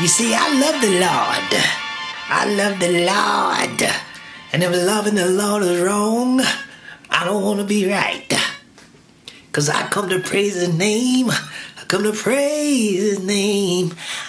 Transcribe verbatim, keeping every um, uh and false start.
You see, I love the Lord. I love the Lord. And if loving the Lord is wrong, I don't want to be right. Because I come to praise His name. I come to praise His name.